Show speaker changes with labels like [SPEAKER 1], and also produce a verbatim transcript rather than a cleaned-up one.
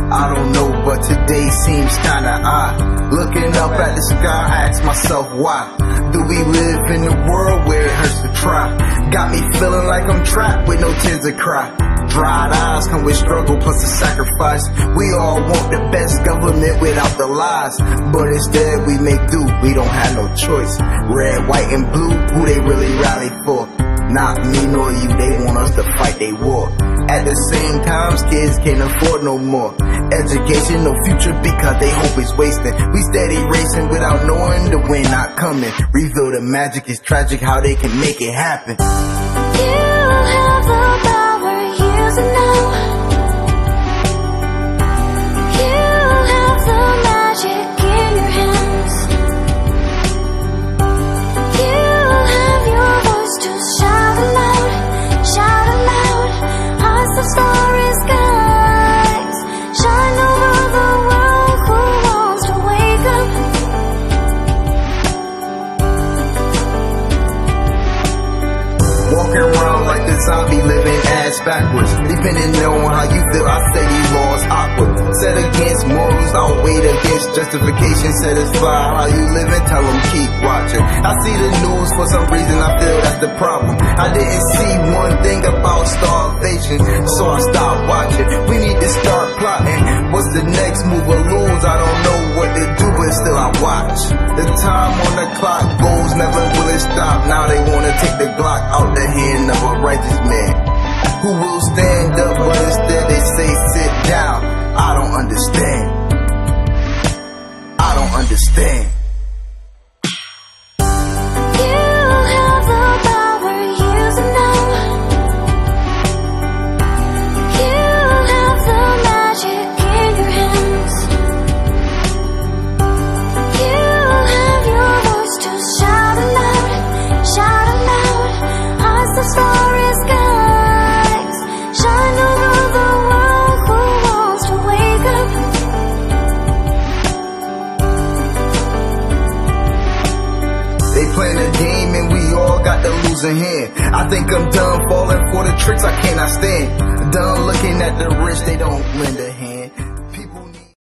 [SPEAKER 1] I don't know, but today seems kinda odd. Looking up at the sky, I ask myself why. Do we live in a world where it hurts to try? Got me feeling like I'm trapped with no tears to cry. Dried eyes come with struggle plus a sacrifice. We all want the best government without the lies, but instead we make do, we don't have no choice. Red, white, and blue, who they really rally for? Not me nor you, they want us to fight they war. At the same time, kids can't afford no more education, no future because they hope it's wasting. We steady racing without knowing the wind not coming. Reveal the magic, it's tragic how they can make it happen.
[SPEAKER 2] You have the power, years to know. You have the magic in your hands. You have your voice to shout aloud, shout aloud. As the starry skies shine over the world, who wants to wake up?
[SPEAKER 1] Walking around like a zombie, living ass backwards. Depending on how you feel, I say these laws awkward. Set against morals, I'll wait against justification. Satisfy how you living, tell them keep watching. I see the news, for some reason I feel that's the problem. I didn't see one thing about starvation, so I stopped watching. We need to start plotting. What's the next move or lose? I don't know what to do, but still I watch. The time on the clock goes, never will it stop. Now they wanna take the Glock out the hand of a righteous man who will stand up, but instead they say sit down. I don't understand. I don't understand.
[SPEAKER 2] You have the power, years to know. You have the magic in your hands. You have your voice to shout aloud, shout aloud. As the starry skies shine over the world, who wants to wake up?
[SPEAKER 1] They playing a game and we all got the losing hand. I think I'm done falling for the tricks I cannot stand. Done looking at the rich, they don't lend a hand.